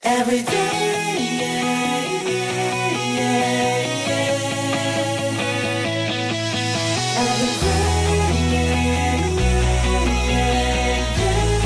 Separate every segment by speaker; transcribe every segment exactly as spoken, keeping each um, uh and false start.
Speaker 1: Every day, yeah, yeah, yeah, yeah. Every day, yeah, yeah, yeah,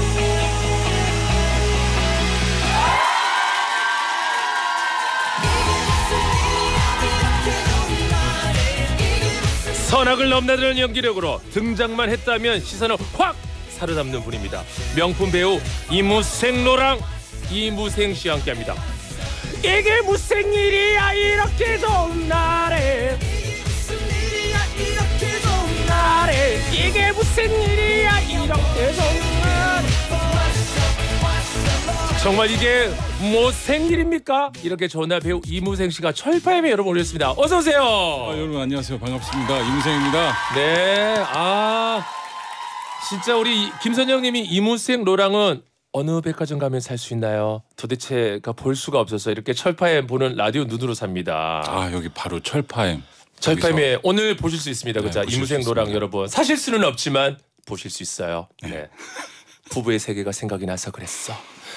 Speaker 1: yeah.
Speaker 2: 선악을 넘나드는 연기력으로 등장만 했다면 시선을 확 사로잡는 분입니다. 명품 배우 이무생로랑 이무생 씨와 함께합니다. 이게 무슨 일이야 이렇게 좋은 날에, 이게 무슨 일이야 이렇게 좋은 날에, 이게 무슨 일이야 이렇게 좋은 날에. 정말 이게 뭐 생일입니까? 이렇게 좋은 날 배우 이무생 씨가 철파엠에 여러분 오셨습니다. 어서 오세요.
Speaker 3: 아, 여러분 안녕하세요. 반갑습니다. 이무생입니다.
Speaker 2: 네, 아 진짜 우리 김선영님이 이무생 로랑은 어느 백화점 가면 살 수 있나요? 도대체가 볼 수가 없어서 이렇게 철파엠 보는 라디오 눈으로 삽니다.
Speaker 3: 아 여기 바로 철파엠.
Speaker 2: 철파엠에 오늘 보실 수 있습니다. 그죠?
Speaker 3: 네,
Speaker 2: 이무생 로랑 여러분 사실 수는 없지만 보실 수 있어요. 네. 네. 부부의 세계가 생각이 나서 그랬어.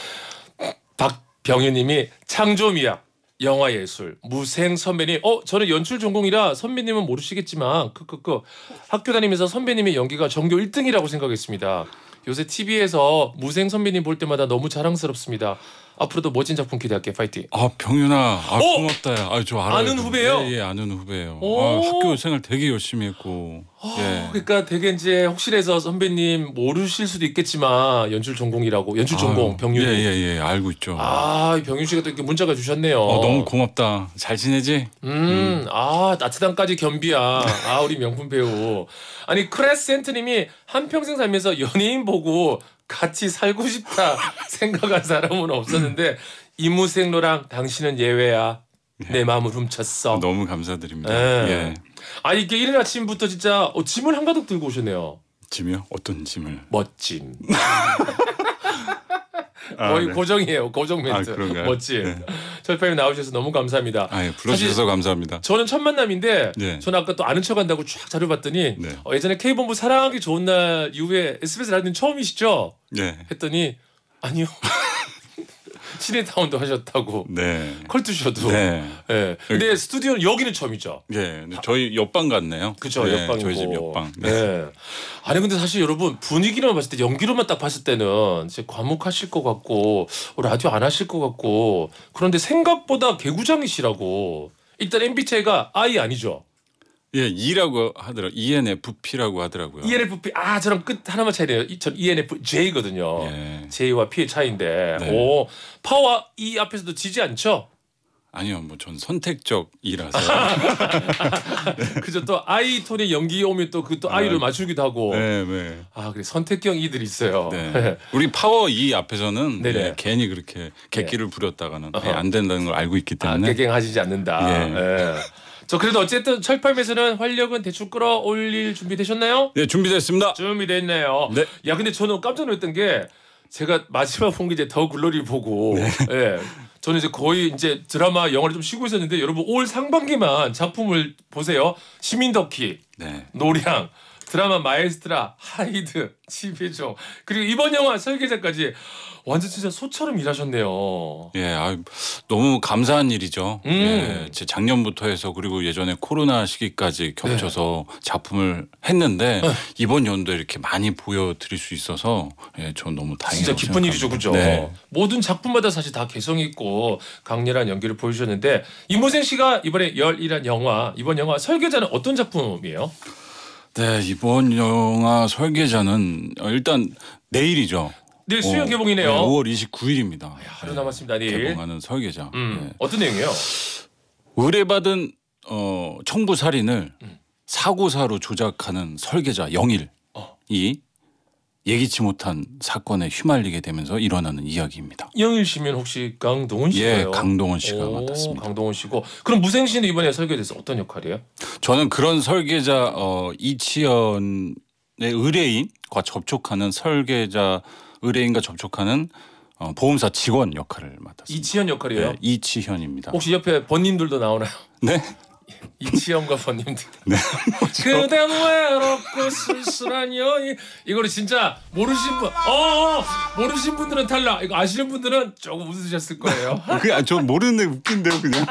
Speaker 2: 박병윤님이 창조미학, 영화예술, 무생 선배님. 어 저는 연출 전공이라 선배님은 모르시겠지만 크크크 학교 다니면서 선배님의 연기가 전교 일 등이라고 생각했습니다. 요새 티비에서 무생 선배님 볼 때마다 너무 자랑스럽습니다. 앞으로도 멋진 작품 기대할게. 파이팅.
Speaker 3: 아 병윤아, 아,
Speaker 2: 어?
Speaker 3: 고맙다. 아 저 알아요.
Speaker 2: 아는 후배예요?
Speaker 3: 예, 예 아는 후배예요. 아, 학교 생활 되게 열심히 했고.
Speaker 2: 어,
Speaker 3: 예.
Speaker 2: 그러니까 되게 이제 혹시라서 선배님 모르실 수도 있겠지만 연출 전공이라고 연출 전공
Speaker 3: 아유,
Speaker 2: 병윤이.
Speaker 3: 예예예 예, 예, 알고 있죠.
Speaker 2: 아 병윤 씨가 또 이렇게 문자가 주셨네요.
Speaker 3: 어, 너무 고맙다. 잘 지내지?
Speaker 2: 음, 음. 아 나트당까지 겸비야. 아 우리 명품 배우. 아니 크레센트님이 한평생 살면서 연예인 보고 같이 살고 싶다 생각한 사람은 없었는데 이무생로랑 당신은 예외야. 내 마음을 훔쳤어.
Speaker 3: 너무 감사드립니다.
Speaker 2: 예.
Speaker 3: 예.
Speaker 2: 아 이게 이른 아침부터 진짜 어, 짐을 한가득 들고 오셨네요.
Speaker 3: 짐이요? 어떤 짐을?
Speaker 2: 멋짐.
Speaker 3: 아,
Speaker 2: 거의
Speaker 3: 네.
Speaker 2: 고정이에요. 고정 멘트.
Speaker 3: 아, 그런가요?
Speaker 2: 멋짐.
Speaker 3: 네.
Speaker 2: 철파엠 나오셔서 너무 감사합니다.
Speaker 3: 아, 예, 불러주셔서 감사합니다.
Speaker 2: 저는 첫 만남인데
Speaker 3: 네.
Speaker 2: 저는 아까 또 아는 척한다고 쫙 자료 봤더니
Speaker 3: 네.
Speaker 2: 어, 예전에 K본부 사랑하기 좋은 날 이후에 에스비에스 라디오는 처음이시죠?
Speaker 3: 네.
Speaker 2: 했더니 아니요. 시네타운도 하셨다고.
Speaker 3: 네.
Speaker 2: 컬투쇼도.
Speaker 3: 네.
Speaker 2: 예. 근데 스튜디오는 여기는 처음이죠.
Speaker 3: 예. 근데 저희 옆방 같네요.
Speaker 2: 그죠,
Speaker 3: 네,
Speaker 2: 옆방이고.
Speaker 3: 저희 집 옆방. 네.
Speaker 2: 네. 아니 근데 사실 여러분 분위기로만 봤을 때 연기로만 딱 봤을 때는 이제 과묵하실 것 같고 어, 라디오 안 하실 것 같고 그런데 생각보다 개구장이시라고. 일단 엠비티아이가 I 아니죠?
Speaker 3: 예, E라고 하더라고요. 이엔에프피라고 하더라고요.
Speaker 2: 이엔에프피 아 저랑 끝 하나만 차이네요. 이- 전 이엔에프제이거든요.
Speaker 3: 예.
Speaker 2: J와 P의 차이인데
Speaker 3: 네.
Speaker 2: 오 파워 E 앞에서도 지지 않죠?
Speaker 3: 아니요, 뭐 전 선택적 이라서.
Speaker 2: 그죠? 또 I 톤의 연기 오면 또 그 또
Speaker 3: 아,
Speaker 2: I를 맞추기도 하고
Speaker 3: 네, 네.
Speaker 2: 아 그래 선택형 E들이 있어요.
Speaker 3: 네. 우리 파워 E 앞에서는
Speaker 2: 네네.
Speaker 3: 예, 괜히 그렇게 객기를 부렸다가는 예,
Speaker 2: 어허.
Speaker 3: 안 된다는 걸 알고 있기
Speaker 2: 아,
Speaker 3: 때문에.
Speaker 2: 깨갱하시지 않는다.
Speaker 3: 예.
Speaker 2: 예. 저 그래도 어쨌든 철파임에서는 활력은 대충 끌어올릴 준비 되셨나요?
Speaker 3: 네, 준비됐습니다.
Speaker 2: 준비됐네요.
Speaker 3: 네.
Speaker 2: 야 근데 저는 깜짝 놀랐던 게 제가 마지막 본 게 이제 더 글로리 보고
Speaker 3: 네.
Speaker 2: 예. 저는 이제 거의 이제 드라마 영화를 좀 쉬고 있었는데 여러분 올 상반기만 작품을 보세요. 시민덕희,
Speaker 3: 네.
Speaker 2: 노량, 드라마 마에스트라, 하이드, 지배종 그리고 이번 영화 설계자까지 완전 진짜 소처럼 일하셨네요.
Speaker 3: 예, 아, 너무 감사한 일이죠.
Speaker 2: 음.
Speaker 3: 예, 제 작년부터 해서 그리고 예전에 코로나 시기까지 겹쳐서 작품을 했는데
Speaker 2: 네.
Speaker 3: 이번 연도에 이렇게 많이 보여드릴 수 있어서 예, 전 너무 다행이라고
Speaker 2: 진짜 기쁜 일이죠, 그죠?
Speaker 3: 네.
Speaker 2: 모든 작품마다 사실 다 개성 있고 강렬한 연기를 보여주셨는데 이무생 씨가 이번에 열일한 영화 이번 영화 설계자는 어떤 작품이에요?
Speaker 3: 네, 이번 영화 설계자는 어, 일단 내일이죠.
Speaker 2: 내일 수요
Speaker 3: 어,
Speaker 2: 개봉이네요.
Speaker 3: 네, 오월 이십구일입니다.
Speaker 2: 하루 남았습니다. 내일.
Speaker 3: 개봉하는 설계자.
Speaker 2: 음,
Speaker 3: 예.
Speaker 2: 어떤 내용이에요?
Speaker 3: 의뢰받은 어, 청부 살인을
Speaker 2: 음.
Speaker 3: 사고사로 조작하는 설계자 영일이
Speaker 2: 어.
Speaker 3: 예기치 못한 사건에 휘말리게 되면서 일어나는 이야기입니다.
Speaker 2: 영일 씨면 혹시 강동원 씨가요?
Speaker 3: 예, 강동원 씨가
Speaker 2: 오,
Speaker 3: 맡았습니다.
Speaker 2: 강동원 씨고 그럼 무생 씨는 이번에 설계돼서 어떤 역할이에요?
Speaker 3: 저는 그런 설계자 어, 이치현의 의뢰인과 접촉하는 설계자 의뢰인과 접촉하는 어, 보험사 직원 역할을 맡았습니다.
Speaker 2: 이치현 역할이에요?
Speaker 3: 네, 이치현입니다.
Speaker 2: 혹시 옆에 번님들도 나오나요?
Speaker 3: 네?
Speaker 2: 이치영과 번님들.
Speaker 3: 네.
Speaker 2: 그댄 외롭고 쓸쓸한 여인. 이거를 진짜 모르신 분, 어, 어 모르신 분들은 탈락. 이거 아시는 분들은 조금 웃으셨을 거예요.
Speaker 3: 그냥 저 모르는데 웃긴데요, 그냥.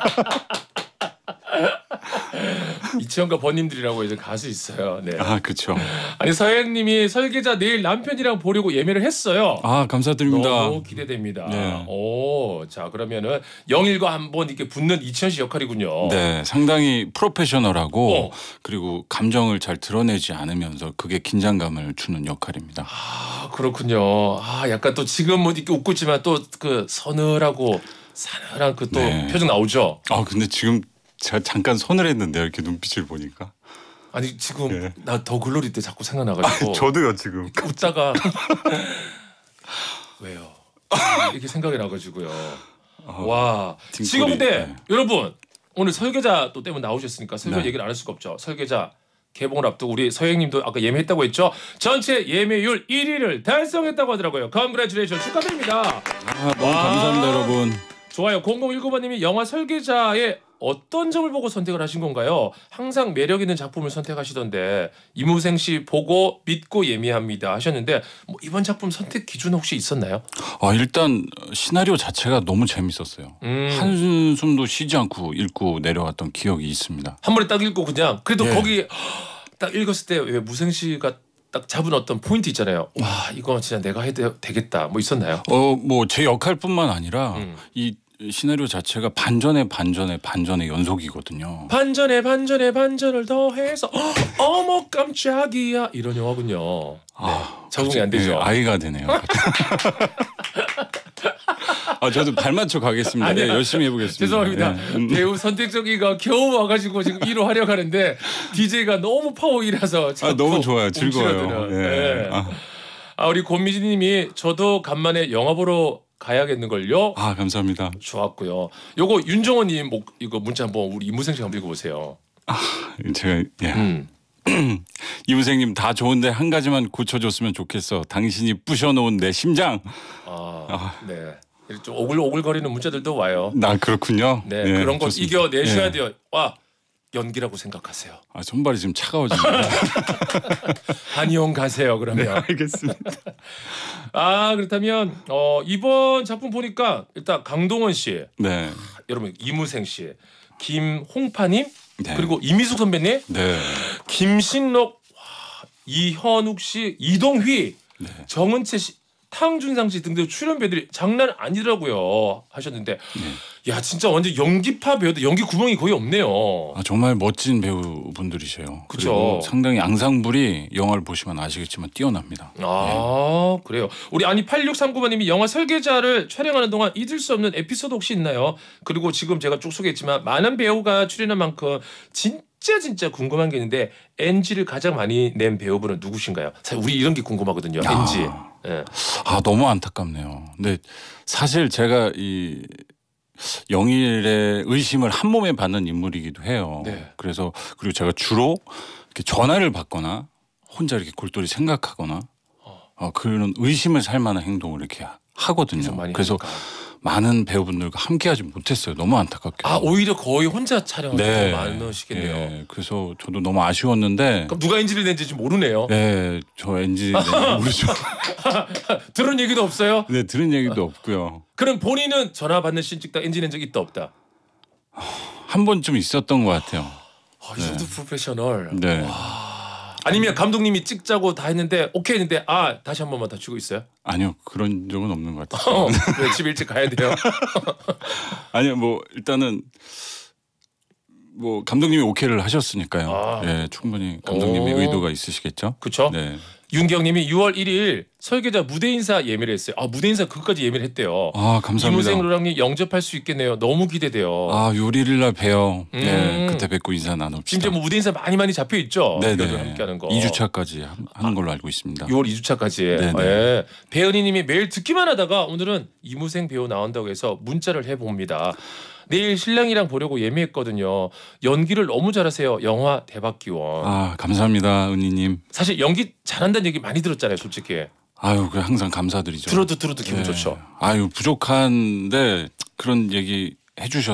Speaker 2: 이치영과 번님들이라고 이제 가수 있어요. 네.
Speaker 3: 아, 그렇죠.
Speaker 2: 아니 서영님이 설계자 내일 남편이랑 보려고 예매를 했어요.
Speaker 3: 아, 감사드립니다.
Speaker 2: 너무 기대됩니다.
Speaker 3: 네.
Speaker 2: 오, 자 그러면은 영일과 한번 이렇게 붙는 이치현 씨 역할이군요.
Speaker 3: 네, 상당히 프로페셔널하고
Speaker 2: 어.
Speaker 3: 그리고 감정을 잘 드러내지 않으면서 그게 긴장감을 주는 역할입니다.
Speaker 2: 아 그렇군요. 아 약간 또 지금 뭐 이렇게 웃고 있지만 또 그 서늘하고 사늘한 그 또
Speaker 3: 네.
Speaker 2: 표정 나오죠.
Speaker 3: 아, 근데 지금 제가 잠깐 손을 했는데요, 이렇게 눈빛을 보니까.
Speaker 2: 아니 지금
Speaker 3: 네.
Speaker 2: 나 더 글로리 때 자꾸 생각나가지고
Speaker 3: 저도요, 지금.
Speaker 2: 웃다가 왜요? 이렇게 생각이 나가지고요. 와
Speaker 3: 등골이,
Speaker 2: 지금 근데
Speaker 3: 네.
Speaker 2: 여러분 오늘 설계자 또 때문에 나오셨으니까 설계자
Speaker 3: 네.
Speaker 2: 얘기를 안 할 수가 없죠. 설계자 개봉을 앞두고 우리 서영님도 아까 예매했다고 했죠. 전체 예매율 일 위를 달성했다고 하더라고요. 컨그레츄레이션 축하드립니다.
Speaker 3: 아, 너무
Speaker 2: 와.
Speaker 3: 감사합니다, 여러분.
Speaker 2: 좋아요. 공공일구 번님이 영화 설계자의 어떤 점을 보고 선택을 하신 건가요? 항상 매력 있는 작품을 선택하시던데 이무생 씨 보고 믿고 예매합니다 하셨는데 뭐 이번 작품 선택 기준 혹시 있었나요?
Speaker 3: 아, 일단 시나리오 자체가 너무 재밌었어요.
Speaker 2: 음.
Speaker 3: 한숨도 쉬지 않고 읽고 내려왔던 기억이 있습니다.
Speaker 2: 한 번에 딱 읽고 그냥 그래도
Speaker 3: 예.
Speaker 2: 거기 딱 읽었을 때 왜 무생 씨가 딱 잡은 어떤 포인트 있잖아요. 와 이거 진짜 내가 해도 되겠다 뭐 있었나요?
Speaker 3: 어, 뭐 제 역할뿐만 아니라
Speaker 2: 음.
Speaker 3: 이 시나리오 자체가 반전의 반전의 반전의 연속이거든요.
Speaker 2: 반전에 반전에 반전을 더해서 어머 깜짝이야 이런 영화군요.
Speaker 3: 아,
Speaker 2: 네, 적응이 안 되죠.
Speaker 3: 네, 아이가 되네요. 아, 저도 발 맞춰 가겠습니다. 네,
Speaker 2: 아니야.
Speaker 3: 열심히 해보겠습니다.
Speaker 2: 죄송합니다.
Speaker 3: 네. 음.
Speaker 2: 배우 선택적이가 겨우 와가지고 지금 일 호 하려고 하는데 디제이가 너무 파워이라서
Speaker 3: 아, 너무 좋아요. 즐거워요.
Speaker 2: 네.
Speaker 3: 네.
Speaker 2: 아.
Speaker 3: 아,
Speaker 2: 우리 권미진님이 저도 간만에 영화 보러 가야겠는걸요.
Speaker 3: 아, 감사합니다.
Speaker 2: 좋았고요. 요거 윤정원님 목 이거 문자 한번 우리 이무생 씨 한번 읽어보세요.
Speaker 3: 제가 예.
Speaker 2: 음.
Speaker 3: 이무생님 다 좋은데 한 가지만 고쳐줬으면 좋겠어. 당신이 부셔놓은 내 심장.
Speaker 2: 아, 네. 이렇게 좀 오글오글거리는 문자들도 와요.
Speaker 3: 나 그렇군요.
Speaker 2: 네,
Speaker 3: 예,
Speaker 2: 그런 거
Speaker 3: 좋습니다.
Speaker 2: 이겨내셔야
Speaker 3: 예.
Speaker 2: 돼요. 와 연기라고 생각하세요.
Speaker 3: 아, 손발이 지금 차가워집니다.
Speaker 2: 한의원 가세요. 그러면.
Speaker 3: 알겠습니다.
Speaker 2: 아 그렇다면 어, 이번 작품 보니까 일단 강동원 씨,
Speaker 3: 네.
Speaker 2: 여러분 이무생 씨, 김홍파님
Speaker 3: 네.
Speaker 2: 그리고 이미숙 선배님,
Speaker 3: 네.
Speaker 2: 김신록, 와, 이현욱 씨, 이동휘,
Speaker 3: 네.
Speaker 2: 정은채 씨, 탕준상 씨 등등 출연 배들이 장난 아니더라고요 하셨는데, 야 진짜 완전 연기파 배우들 연기 구멍이 거의 없네요.
Speaker 3: 아, 정말 멋진 배우분들이세요.
Speaker 2: 그쵸.
Speaker 3: 그리고 상당히 앙상블이 영화를 보시면 아시겠지만 뛰어납니다.
Speaker 2: 아 그래요. 우리 아니 팔육삼구 번님이 영화 설계자를 촬영하는 동안 잊을 수 없는 에피소드 혹시 있나요? 그리고 지금 제가 쭉 소개했지만 많은 배우가 출연한 만큼 진짜 진짜 궁금한 게 있는데 엔지를 가장 많이 낸 배우분은 누구신가요? 사실 우리 이런 게 궁금하거든요.
Speaker 3: 아.
Speaker 2: 엔지. 예.
Speaker 3: 아, 너무 안타깝네요. 근데 사실 제가 이 영일의 의심을 한 몸에 받는 인물이기도 해요.
Speaker 2: 네.
Speaker 3: 그래서 그리고 제가 주로 이렇게 전화를 받거나 혼자 이렇게 골똘히 생각하거나 어, 그런 의심을 살 만한 행동을 이렇게 하거든요.
Speaker 2: 많이
Speaker 3: 그래서
Speaker 2: 하니까.
Speaker 3: 많은 배우분들과 함께하지 못했어요. 너무 안타깝게.
Speaker 2: 아 오히려 거의 혼자 촬영을
Speaker 3: 네.
Speaker 2: 더 많으시겠네요.
Speaker 3: 예, 그래서 저도 너무 아쉬웠는데.
Speaker 2: 그럼 누가 엔지를 낸지 지금 모르네요.
Speaker 3: 네, 저 엔지 모르죠.
Speaker 2: 들은 얘기도 없어요?
Speaker 3: 네, 들은 얘기도 없고요.
Speaker 2: 그럼 본인은 전화 받는 씬 찍다 엔지 낸 적 있다 없다?
Speaker 3: 한 번쯤 있었던 것 같아요.
Speaker 2: 아, 이 정도 프로페셔널.
Speaker 3: 네.
Speaker 2: 아니면 감독님이 찍자고 다 했는데 오케이 했는데 아 다시 한 번만 더 치고 있어요?
Speaker 3: 아니요, 그런 적은 없는 것 같아요.
Speaker 2: 어, 왜 집 일찍 가야 돼요?
Speaker 3: 아니요, 뭐 일단은 뭐 감독님이 오케이를 하셨으니까요.
Speaker 2: 아.
Speaker 3: 예, 충분히 감독님의
Speaker 2: 오.
Speaker 3: 의도가 있으시겠죠.
Speaker 2: 그쵸?
Speaker 3: 네.
Speaker 2: 윤경님이 유월 일일 설계자 무대 인사 예매를 했어요. 아 무대 인사 그것까지 예매를 했대요.
Speaker 3: 아, 감사합니다.
Speaker 2: 이무생 로랑님 영접할 수 있겠네요. 너무 기대돼요.
Speaker 3: 아, 요일일 날 봬요.
Speaker 2: 음.
Speaker 3: 네, 그때 뵙고 인사 나눕시다.
Speaker 2: 심지어 뭐 무대 인사 많이 많이 잡혀 있죠. 배우들
Speaker 3: 네네.
Speaker 2: 함께하는 거.
Speaker 3: 이 주차까지 하는 걸로 알고 있습니다.
Speaker 2: 유월 이 주차까지.
Speaker 3: 네네.
Speaker 2: 예. 배은희님이 매일 듣기만 하다가 오늘은 이무생 배우 나온다고 해서 문자를 해봅니다. 내일 신랑이랑 보려고 예매했거든요. 연기를 너무 잘하세요. 영화 대박 기원.
Speaker 3: 아, 감사합니다, 은희님.
Speaker 2: 사실 연기 잘한다는 얘기 많이 들었잖아요, 솔직히.
Speaker 3: 아유, 그 항상 감사드리죠.
Speaker 2: 들어도 들어도 기분
Speaker 3: 네.
Speaker 2: 좋죠.
Speaker 3: 아유, 부족한데 그런 얘기 해주셔서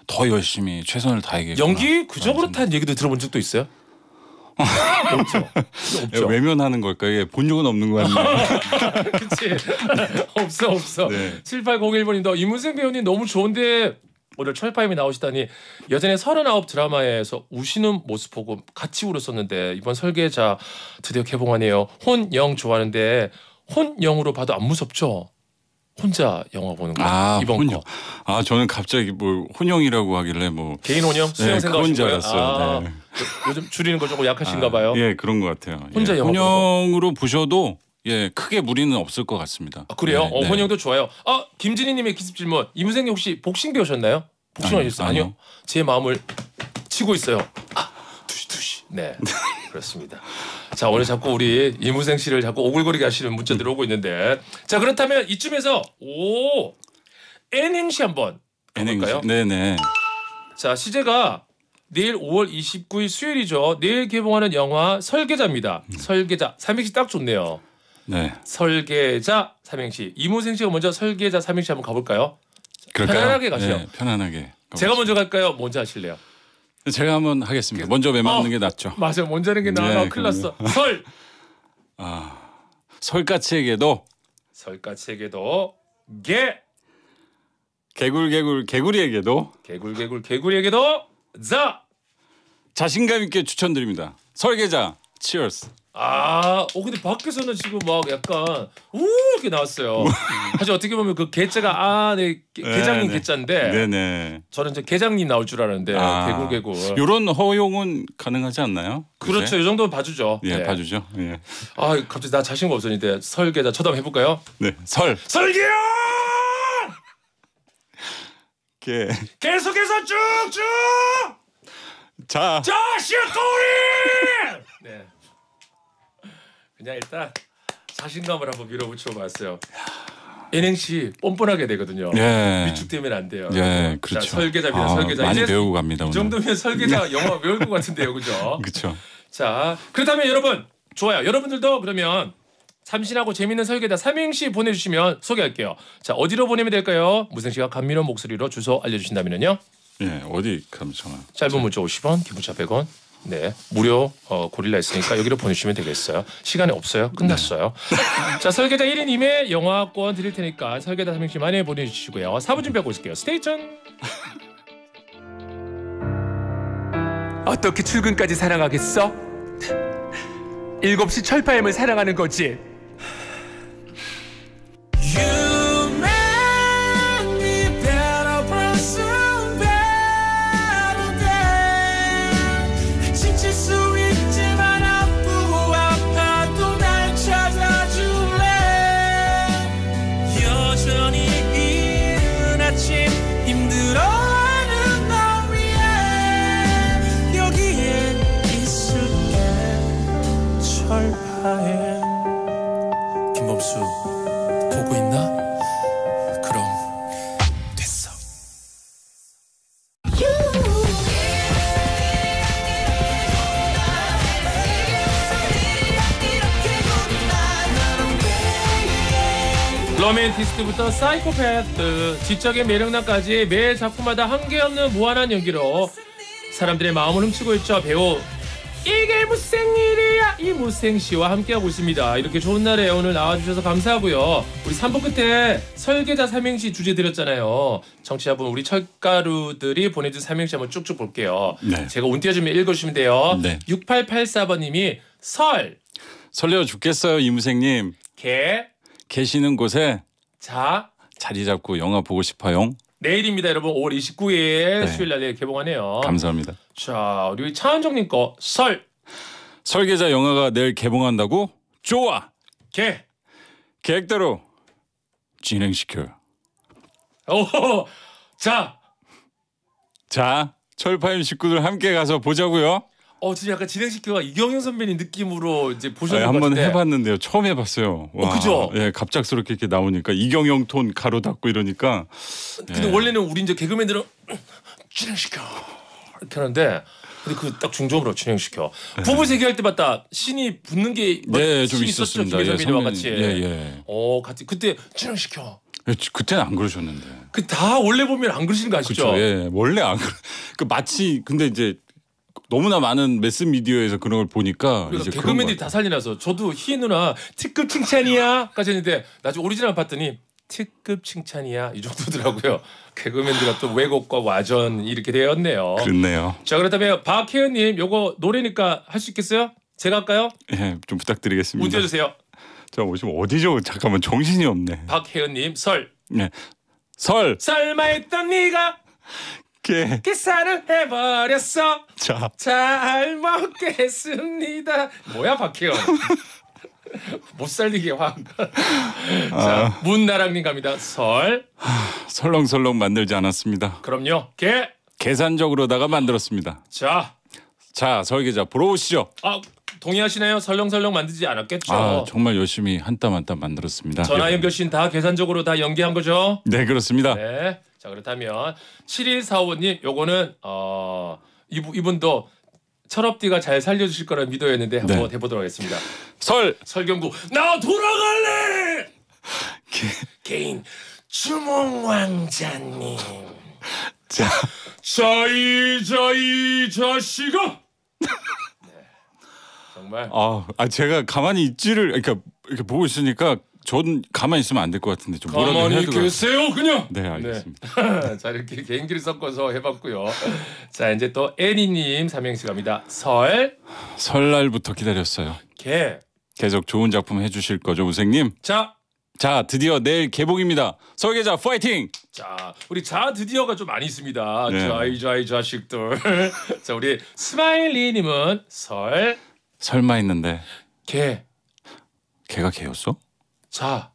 Speaker 3: 더 열심히 최선을 다하겠구나.
Speaker 2: 연기 그저 그렇다는 얘기도 들어본 적도 있어요? 없죠. 없죠.
Speaker 3: 외면하는 걸까요? 예, 본 적은 없는 거 같네요.
Speaker 2: 그치. 없어 없어.
Speaker 3: 네.
Speaker 2: 칠팔공일 번님도 이문생 배우님 너무 좋은데 오늘 철파임이 나오시다니 예전에 서른아홉 드라마에서 우시는 모습 보고 같이 울었었는데 이번 설계자 드디어 개봉하네요. 혼영 좋아하는데 혼영으로 봐도 안 무섭죠? 혼자 영화 보는 거
Speaker 3: 아,
Speaker 2: 이번
Speaker 3: 혼영.
Speaker 2: 거
Speaker 3: 아, 저는 갑자기 뭐 혼영이라고 하길래 뭐
Speaker 2: 개인 혼영 수영
Speaker 3: 네,
Speaker 2: 생각하신
Speaker 3: 그건 줄
Speaker 2: 거예요?
Speaker 3: 알았어요.
Speaker 2: 아,
Speaker 3: 네.
Speaker 2: 요- 요즘 줄이는 거 조금 약하신가
Speaker 3: 아,
Speaker 2: 봐요.
Speaker 3: 예, 그런 것 같아요.
Speaker 2: 혼자
Speaker 3: 예,
Speaker 2: 영화 보는
Speaker 3: 혼영으로 보셔도 예, 크게 무리는 없을 것 같습니다.
Speaker 2: 아, 그래요?
Speaker 3: 네,
Speaker 2: 어,
Speaker 3: 네.
Speaker 2: 혼영도 좋아요. 아 김진희님의 기습 질문. 이문생 혹시 복싱 배우셨나요? 복싱
Speaker 3: 아니요,
Speaker 2: 하셨어요? 아니요.
Speaker 3: 아니요.
Speaker 2: 제 마음을 치고 있어요. 아 두시 두시. 네 그렇습니다. 자 오늘 자꾸 우리 이문생 씨를 자꾸 오글거리게 하시는 문자들 오고 있는데 자 그렇다면 이쯤에서 오 N행시 한번 가볼까요?
Speaker 3: 네네.
Speaker 2: 자 시제가 내일 오월 이십구일 수요일이죠. 내일 개봉하는 영화 설계자입니다. 설계자 삼행시 딱 좋네요.
Speaker 3: 네.
Speaker 2: 설계자 삼행시. 이문생 씨가 먼저 설계자 삼행시 한번 가볼까요?
Speaker 3: 그럴까요?
Speaker 2: 편안하게 가시죠.
Speaker 3: 네, 편안하게.
Speaker 2: 제가 먼저 갈까요? 먼저 하실래요?
Speaker 3: 제가 한번 하겠습니다. 먼저 매맞는
Speaker 2: 어.
Speaker 3: 게 낫죠.
Speaker 2: 맞아, 먼저 하는 게 나아.
Speaker 3: 네,
Speaker 2: 큰일 났어. 설.
Speaker 3: 아, 설까치에게도
Speaker 2: 설까치에게도 개.
Speaker 3: 개굴개굴 개구리에게도
Speaker 2: 개굴개굴 개구리에게도 자.
Speaker 3: 자신감 있게 추천드립니다. 설계자 치얼스.
Speaker 2: 아, 어 근데 밖에서는 지금 막 약간 우 이렇게 나왔어요. 사실 어떻게 보면 그 개자가 아, 네 개- 개장님
Speaker 3: 네,
Speaker 2: 개자인데
Speaker 3: 네네.
Speaker 2: 저는 이제 개장님 나올 줄 알았는데
Speaker 3: 아,
Speaker 2: 개굴개굴.
Speaker 3: 요런 허용은 가능하지 않나요?
Speaker 2: 그렇죠, 이 정도는 봐주죠.
Speaker 3: 예,
Speaker 2: 네.
Speaker 3: 봐주죠. 예.
Speaker 2: 아, 갑자기 나 자신감 없었는데 설계자 쳐다봐 해볼까요?
Speaker 3: 네, 설.
Speaker 2: 설계야!
Speaker 3: 개.
Speaker 2: 계속해서 쭉쭉!
Speaker 3: 자.
Speaker 2: 자, 시어토리! 네. 그냥 일단 자신감을 한번 밀어붙여봤어요. N행시 뻔뻔하게 되거든요.
Speaker 3: 예.
Speaker 2: 위축되면 안 돼요.
Speaker 3: 예, 그렇죠.
Speaker 2: 자, 설계자입니다.
Speaker 3: 아,
Speaker 2: 설계자.
Speaker 3: 많이
Speaker 2: 이제
Speaker 3: 배우고 갑니다.
Speaker 2: 이
Speaker 3: 오늘.
Speaker 2: 정도면 설계자 영어 외울 것 같은데요, 그죠?
Speaker 3: 그렇죠.
Speaker 2: 자, 그렇다면 여러분 좋아요. 여러분들도 그러면 참신하고 재밌는 설계자 삼행시 보내주시면 소개할게요. 자, 어디로 보내면 될까요? 무생 씨가 감미로운 목소리로 주소 알려주신다면요.
Speaker 3: 예, 어디 가면 전화.
Speaker 2: 짧은 문자 오십 원, 긴 문자 백 원. 네, 무료 어, 고릴라 있으니까 여기로 보내주시면 되겠어요. 시간이 없어요. 끝났어요. 자, 설계자 일 인 이 매 영화권 드릴 테니까 설계자 삼행시 많이 보내주시고요. 사 부 준비하고 있을게요. 스테이션. 어떻게 출근까지 사랑하겠어? 일곱 시 철파임을 사랑하는 거지.
Speaker 1: You make me better person, better day. 지칠 수 있지만 아프고 아파도 날 찾아줄래. 여전히 이른 아침 힘들어하는 날 위해 여기에 있을게. 철파에 김범수 보고 있나? 그럼 됐어.
Speaker 2: 로맨티스트부터 사이코패스, 지적인 매력남까지 매 작품마다 한계없는 무한한 연기로 사람들의 마음을 훔치고 있죠. 배우 이게 무슨 일이야 이무생 씨와 함께하고 있습니다. 이렇게 좋은 날에 오늘 나와주셔서 감사하고요. 우리 삼 부 끝에 설계자 삼행시 주제 드렸잖아요. 청취자분 우리 철가루들이 보내준 삼행시 한번 쭉쭉 볼게요.
Speaker 3: 네.
Speaker 2: 제가 운 띄워주면 읽어주시면 돼요.
Speaker 3: 네.
Speaker 2: 육팔팔사 번님이 설,
Speaker 3: 설레어 죽겠어요, 이무생님.
Speaker 2: 개,
Speaker 3: 계시는 곳에
Speaker 2: 자,
Speaker 3: 자리 잡고 영화 보고 싶어요.
Speaker 2: 내일입니다, 여러분. 오월 이십구일
Speaker 3: 네.
Speaker 2: 수요일 날에 개봉하네요.
Speaker 3: 감사합니다.
Speaker 2: 자, 우리 차은정님 거 설,
Speaker 3: 설계자 영화가 내일 개봉한다고? 좋아.
Speaker 2: 개.
Speaker 3: 계획대로 진행시켜요.
Speaker 2: 오, 자,
Speaker 3: 자, 철파임 식구들 함께 가서 보자고요.
Speaker 2: 어, 진짜 약간 진행시켜가 이경영 선배님 느낌으로 이제
Speaker 3: 네,
Speaker 2: 보셨는 것
Speaker 3: 한번
Speaker 2: 같은데.
Speaker 3: 해봤는데요. 처음 해봤어요. 와,
Speaker 2: 그죠?
Speaker 3: 예, 갑작스럽게 이렇게 나오니까 이경영 톤 가로 닫고 이러니까.
Speaker 2: 근데
Speaker 3: 예.
Speaker 2: 원래는 우리 이제 개그맨들은 진행시켜 이렇게 하는데, 근데 그 딱 중점으로 진행시켜. 부부 세계할 때 봤다 신이 붙는 게 막
Speaker 3: 네, 좀
Speaker 2: 신이
Speaker 3: 있었습니다.
Speaker 2: 있었죠, 김혜
Speaker 3: 예,
Speaker 2: 선배님과
Speaker 3: 선배님.
Speaker 2: 같이.
Speaker 3: 예, 예.
Speaker 2: 어, 같이 그때 진행시켜.
Speaker 3: 예, 그때는 안 그러셨는데.
Speaker 2: 그 다 원래 보면 안 그러시는 거 아시죠?
Speaker 3: 그렇죠. 예, 원래 안 그러. 그 마치 근데 이제 너무나 많은 매스 미디어에서 그런 걸 보니까
Speaker 2: 그러니까
Speaker 3: 이제
Speaker 2: 개그맨들이 다 살리나서 저도 희 누나 특급 칭찬이야까지 했는데 나중에 오리지널 봤더니 특급 칭찬이야 이 정도더라고요. 개그맨들과 또 왜곡과 와전 이렇게 되었네요.
Speaker 3: 그렇네요.
Speaker 2: 자 그렇다면 박혜연님 요거 노래니까 할 수 있겠어요? 제가 할까요?
Speaker 3: 예, 좀 부탁드리겠습니다.
Speaker 2: 문 띄워주세요.
Speaker 3: 자, 지금 어디죠? 잠깐만 정신이 없네.
Speaker 2: 박혜연님 설.
Speaker 3: 네, 설.
Speaker 2: 설마했던 네가
Speaker 3: 개.
Speaker 2: 계산을 해버렸어.
Speaker 3: 자,
Speaker 2: 잘 먹겠습니다. 뭐야 박혜연. 못 살리게 확. 자 문나랑님 갑니다. 설.
Speaker 3: 설렁설렁 만들지 않았습니다.
Speaker 2: 그럼요. 개.
Speaker 3: 계산적으로다가 만들었습니다.
Speaker 2: 자.
Speaker 3: 자, 설계자 보러 오시죠.
Speaker 2: 아 동의하시나요? 설렁설렁 만들지 않았겠죠.
Speaker 3: 아, 정말 열심히 한 땀 한 땀 만들었습니다.
Speaker 2: 전화 연결신 다 계산적으로 다 연계한 거죠?
Speaker 3: 네, 그렇습니다.
Speaker 2: 네. 자 그렇다면 칠일사오님 요거는 어 이분 이분도 철업디가 잘 살려주실 거라 믿어야 했는데 한번
Speaker 3: 네.
Speaker 2: 해보도록 하겠습니다.
Speaker 3: 설.
Speaker 2: 설경구 나 돌아갈래.
Speaker 3: 개.
Speaker 2: 개인 주몽왕자님.
Speaker 3: 자,
Speaker 2: 자이 자이 자식아. 네. 정말.
Speaker 3: 아, 아 제가 가만히 있지를 그러니까 이렇게 보고 있으니까 전 가만히 있으면 안 될 것 같은데 좀 뭐라도 해야
Speaker 2: 가만히
Speaker 3: 될것 같아요.
Speaker 2: 계세요 그냥.
Speaker 3: 네, 알겠습니다.
Speaker 2: 네. 자 이렇게 개인기를 섞어서 해봤고요. 자 이제 또 애니님 삼행시 갑니다. 설.
Speaker 3: 설날부터 기다렸어요.
Speaker 2: 개.
Speaker 3: 계속 좋은 작품 해주실 거죠, 우생님?
Speaker 2: 자.
Speaker 3: 자, 드디어 내일 개봉입니다. 설계자 파이팅!
Speaker 2: 자 우리 자 드디어가 좀 많이 있습니다.
Speaker 3: 네.
Speaker 2: 자이 자이 자식들. 자 우리 스마일리님은 설.
Speaker 3: 설마 했는데
Speaker 2: 개.
Speaker 3: 걔가 걔였어?
Speaker 2: 자.